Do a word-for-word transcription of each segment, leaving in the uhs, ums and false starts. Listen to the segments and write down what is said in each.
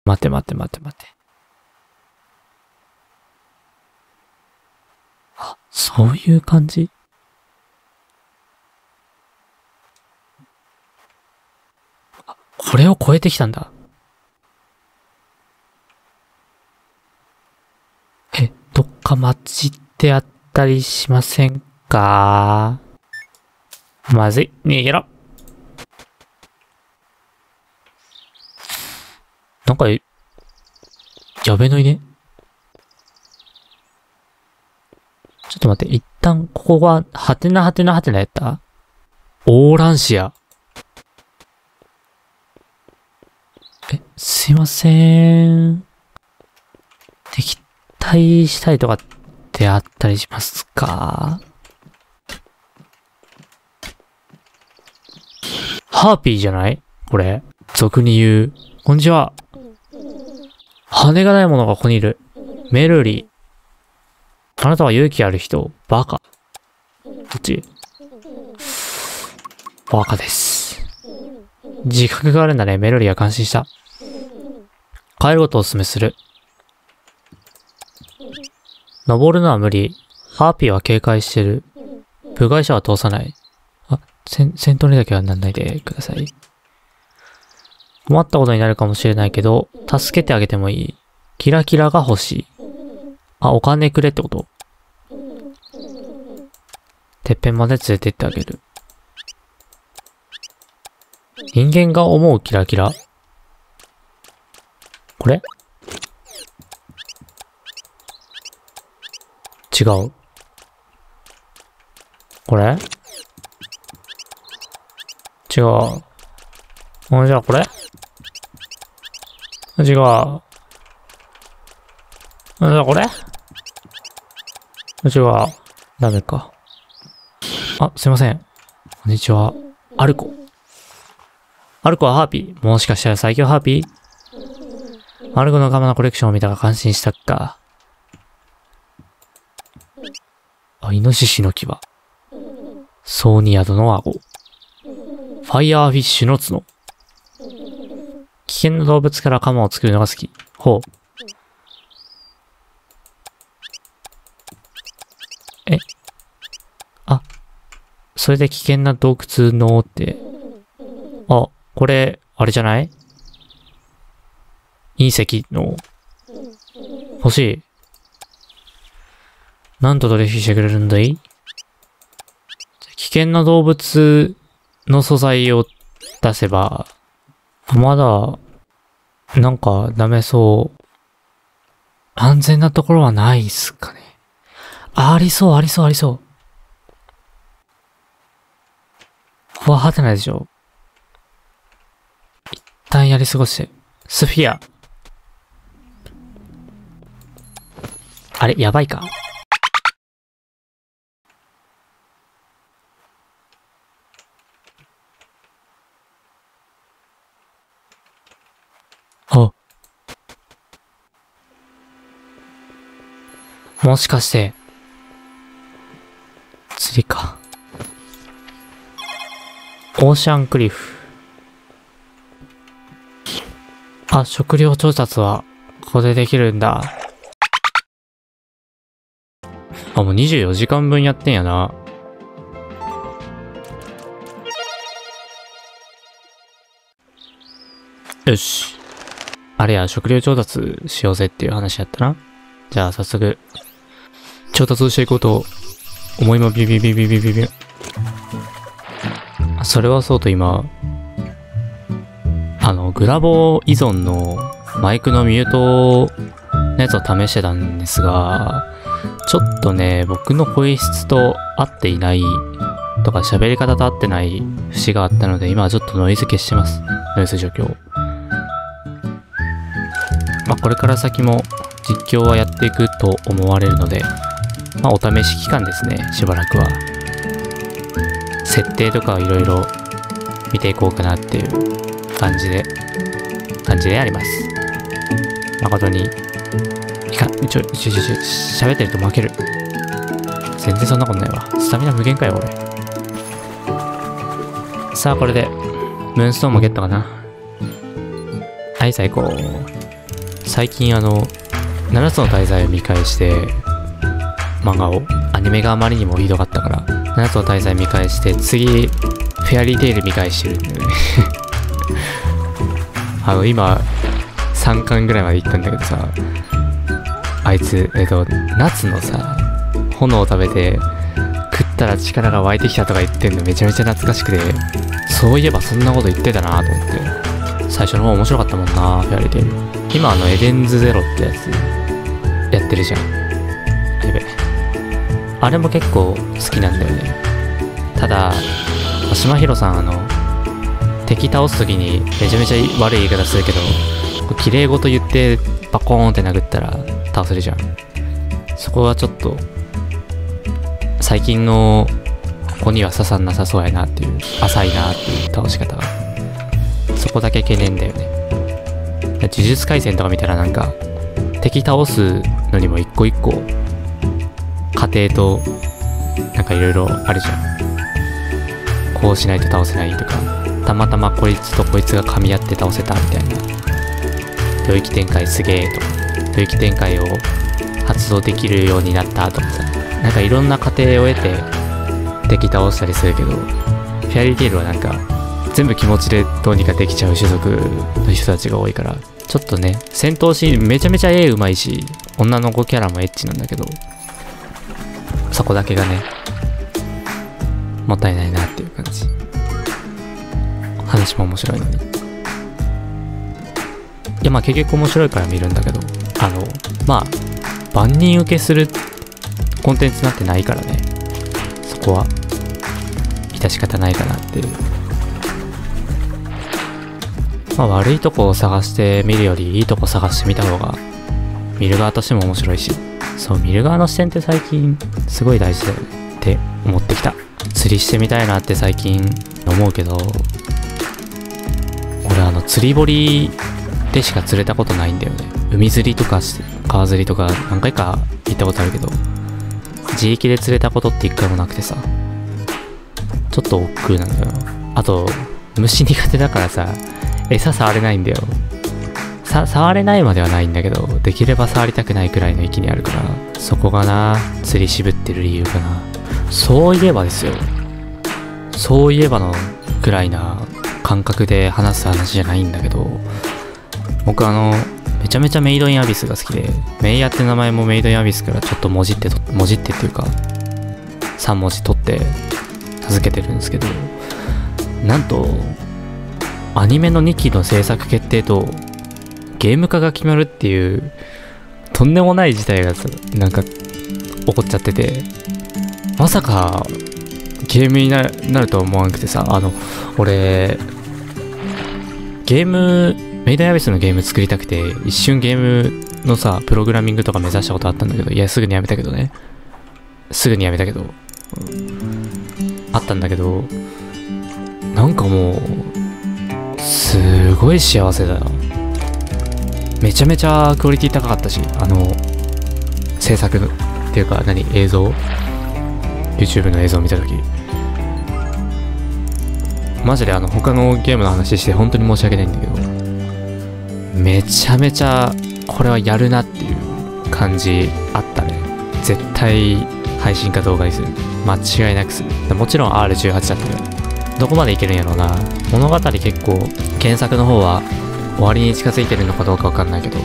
待て待て待て待て。あ、そういう感じ？あ、これを超えてきたんだ。え、どっか間違ってあったりしませんか？まずい。逃げろ。なんか、やべのいね。ちょっと待って、一旦、ここが、はてなはてなはてなやったオーランシア。え、すいません。敵対したりとかってあったりしますか？ハーピーじゃないこれ。俗に言う。こんにちは。羽がないものがここにいる。メルリー。あなたは勇気ある人。バカ。どっち？バカです。自覚があるんだね。メルリーは感心した。帰ることをお勧めする。登るのは無理。ハーピーは警戒してる。部外者は通さない。あ、先頭にだけはなんないでください。困ったことになるかもしれないけど、助けてあげてもいい。キラキラが欲しい。あ、お金くれってこと？てっぺんまで連れて行ってあげる。人間が思うキラキラ？これ？違う。これ？違う。あ、じゃあこれ？違う。あ、じゃあこれ？違う。ダメか。あ、すいません。こんにちは。アルコ。アルコはハーピー。もしかしたら最強ハーピー？アルコのガマのコレクションを見たら感心したか。あ、イノシシの牙。ソーニアドの顎。ファイヤーフィッシュの角。危険な動物から鎌を作るのが好き。ほう。え。あ。それで危険な洞窟のって。あ、これ、あれじゃない？隕石の。欲しい。なんと取引してくれるんだい？危険な動物の素材を出せば、まだ、なんかダメそう。安全なところはないっすかね。あ、ありそう、ありそう、ありそう。ここははてないでしょ。一旦やり過ごして。スフィア。あれ、やばいか？あ。もしかして、釣りか。オーシャンクリフ。あ、食料調達は、ここでできるんだ。あ、もうにじゅうよじかんぶんやってんやな。よし。あれや、食料調達しようぜっていう話やったな。じゃあ、早速、調達をしていこうと思いまビビビビビビビ。それはそうと今、あの、グラボ依存のマイクのミュートのやつを試してたんですが、ちょっとね、僕の声質と合っていないとか喋り方と合ってない節があったので、今はちょっとノイズ消してます。ノイズ除去。まあ、これから先も実況はやっていくと思われるので、まあ、お試し期間ですね、しばらくは。設定とかいろいろ見ていこうかなっていう感じで、感じであります。誠に、いか、ちょ、ちょ、ちょ、ちょ、喋ってると負ける。全然そんなことないわ。スタミナ無限かよ、俺。さあ、これで、ムーンストーンもゲットかな。はい、最高。 最近あのななつの大罪を見返して漫画を、アニメがあまりにもひどかったからななつの大罪見返して、次フェアリーテイル見返してるんだよねあの今さんかんぐらいまで行ったんだけどさ、あいつえっと夏のさ炎を食べて食ったら力が湧いてきたとか言ってんのめちゃめちゃ懐かしくて、そういえばそんなこと言ってたなと思って、最初の方面白かったもんなフェアリーテイル。今あのエデンズゼロってやつやってるじゃん。やべ、あれも結構好きなんだよね。ただ島広さんあの敵倒す時にめちゃめちゃ悪い言い方するけど、綺麗事言ってバコーンって殴ったら倒せるじゃん。そこはちょっと最近の子には刺さんなさそうやなっていう、浅いなっていう倒し方が、そこだけ懸念だよね。呪術廻戦とか見たらなんか敵倒すのにも一個一個過程となんかいろいろあるじゃん。こうしないと倒せないとか、たまたまこいつとこいつが噛み合って倒せたみたいな、領域展開すげえとか、領域展開を発動できるようになったとかさ、なんかいろんな過程を得て敵倒したりするけど、フェアリーテイルはなんか全部気持ちでどうにかできちゃう種族の人たちが多いから、ちょっとね戦闘シーンめちゃめちゃ絵うまいし、女の子キャラもエッチなんだけど、そこだけがねもったいないなっていう感じ。話も面白いのに、いやまあ結局面白いから見るんだけど、あのまあ万人受けするコンテンツなんてないからね、そこは致し方ないかなっていう。まあ悪いとこを探して見るよりいいとこ探してみた方が見る側としても面白いし、そう見る側の視点って最近すごい大事だよねって思ってきた。釣りしてみたいなって最近思うけど、俺あの釣り堀でしか釣れたことないんだよね。海釣りとか川釣りとか何回か行ったことあるけど、自力で釣れたことって一回もなくてさ、ちょっと億劫なんだよ。あと虫苦手だからさ、餌触れないんだよ。さ触れないまではないんだけど、できれば触りたくないくらいの域にあるから、そこがな釣り渋ってる理由かな。そういえばですよ、そういえばのくらいな感覚で話す話じゃないんだけど、僕あのめちゃめちゃメイドインアビスが好きで、メイヤって名前もメイドインアビスからちょっともじってともじってっていうかさん文字取って名付けてるんですけど、なんとアニメのにきの制作決定とゲーム化が決まるっていうとんでもない事態がなんか起こっちゃってて、まさかゲームにな る, なるとは思わなくてさ、あの俺ゲームメイドインアビスのゲーム作りたくて一瞬ゲームのさプログラミングとか目指したことあったんだけど、いやすぐにやめたけどねすぐにやめたけど、うん、あったんだけど、なんかもうすごい幸せだよ。めちゃめちゃクオリティ高かったし、あの制作っていうか何映像 YouTube の映像を見たとき、マジであの他のゲームの話して本当に申し訳ないんだけど、めちゃめちゃこれはやるなっていう感じあったね。絶対配信か動画にする、間違いなくする。もちろん アールじゅうはち だったけど、どこまでいけるんやろうな。物語結構原作の方は終わりに近づいてるのかどうかわかんないけど、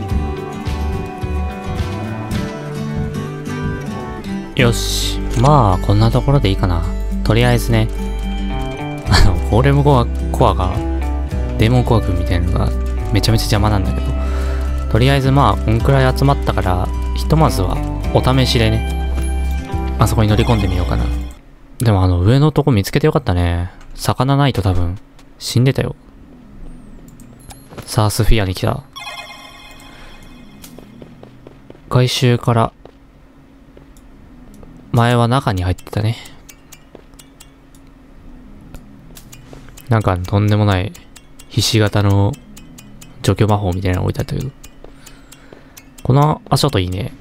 よし、まあこんなところでいいかな。とりあえずね、あのゴーレムコアコアがデーモンコア君みたいなのがめちゃめちゃ邪魔なんだけど、とりあえずまあこんくらい集まったから、ひとまずはお試しでねあそこに乗り込んでみようかな。でもあの上のとこ見つけてよかったね。魚ないと多分死んでたよ。さあスフィアに来た。外周から前は中に入ってたね。なんかとんでもないひし形の除去魔法みたいなの置いてあったけど、この足音いいね。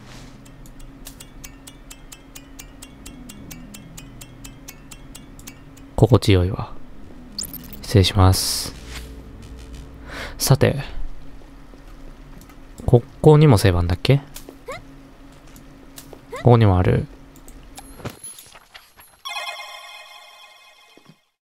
心地よいわ。失礼します。さてここにもセーブあんだっけ？ここにもある。